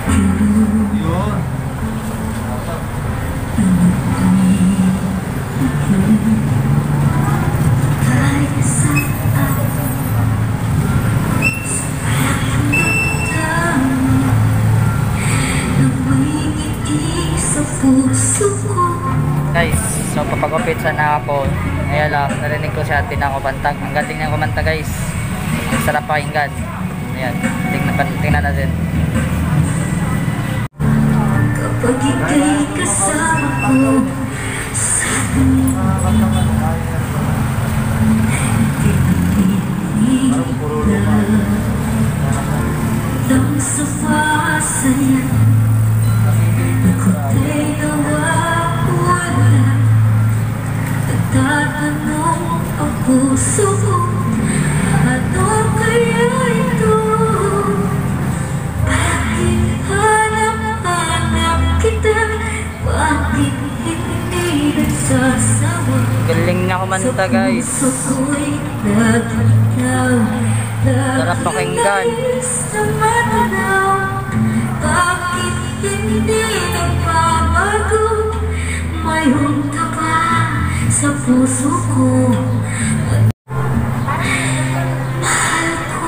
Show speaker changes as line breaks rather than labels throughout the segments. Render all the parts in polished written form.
Yun.
Guys, so papagupit sana ako. Ngayon lang, narinig ko si ate na kumantag. Ang galing niya kumanta guys. Ang sarap pakinggan. Ayan, tingnan natin.
Kapag ika'y kasama ko sa lang sa pasaya ako'y nawawala. Nagtatanong ang puso ko, ano kaya ito? Bakit hanap-hanap kita? Bakit hindi nagsasawa?
Galing niya kumanta guys.
Sa puso ko'y nagitaw.
Sarap pakinggan.
Bakit hindi nagbabago? Mayroon ka ba sa puso ko? Mahal ko.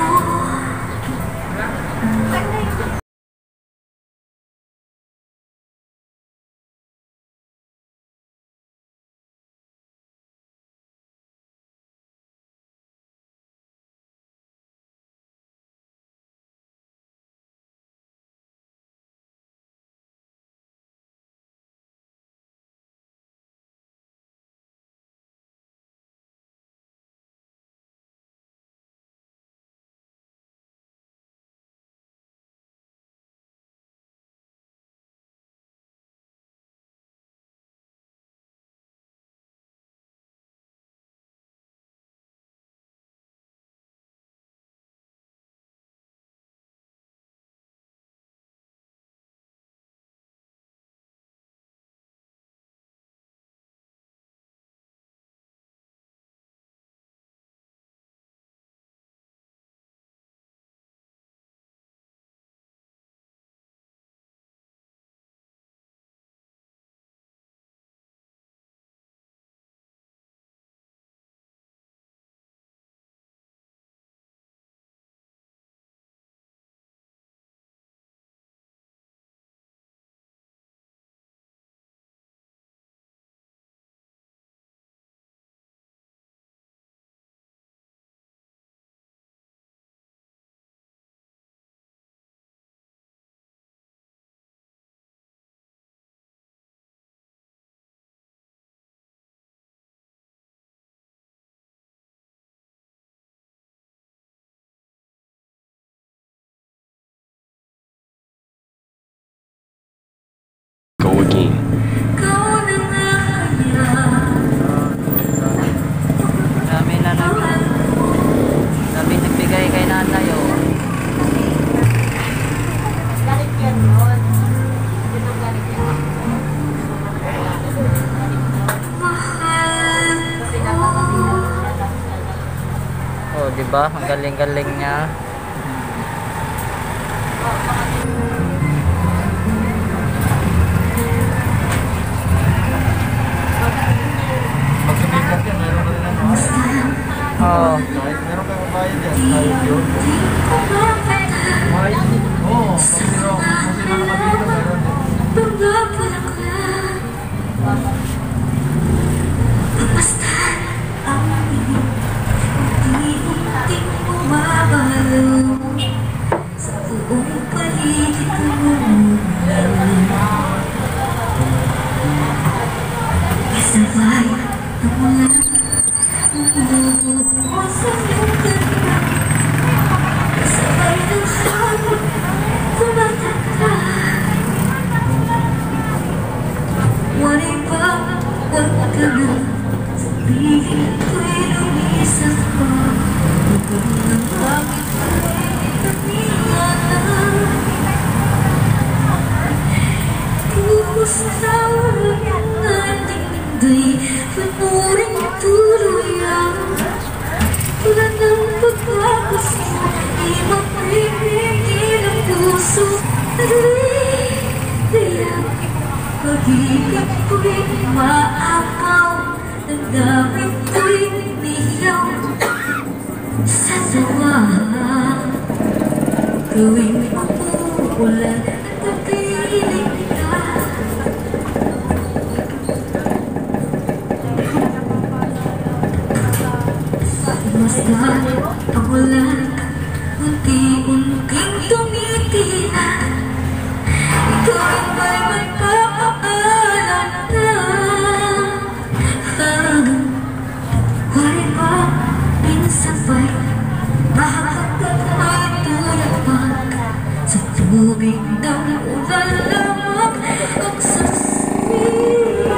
Go again.
Dami nagbigay kay nanay oh. Oh, diba? Ang galing-galing niya. Oh.
Meron kang bayad yan. Ayun yun. Oo. Kung sino nakabili ka meron din.
Pagmasdan ang unti-unting bumabalo sa buong paligid ko. Kasabay ng ulan, umuuho sa iyong ganda. Kasabay ng hapon, tumatanda. Wala ba, wag ka na sabihin ko'y lumisan pa. Huwag na bakit ko'y kanina. Kumusta ang ating mundo'y panuring tuluyan. Tulad ng pagkakasin, di mapipigil ang puso. ko'y maapaw, damdamin ko'y umiyaw sa sawa. Gawing umuulan at papiling ka. Basta ang ulan, unti-unting tumitila. Ikaw ba'y magpapaalam na? Wari ba pinsabay, mahapagkat ay tulapag sa tubig ng ulan lamang ang sasawin.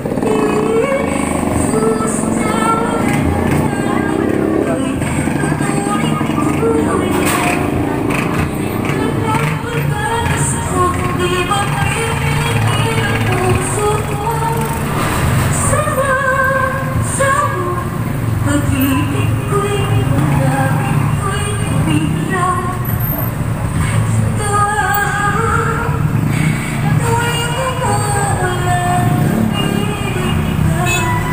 Pag-ibig ko'y damdamin ko'y umiyaw sa tawa. Tuwing umuulan, umiiling ka.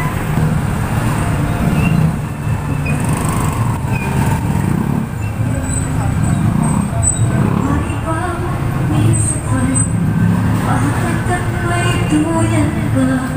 Wari bang minsan ba'y mahapagkat may duyan ba?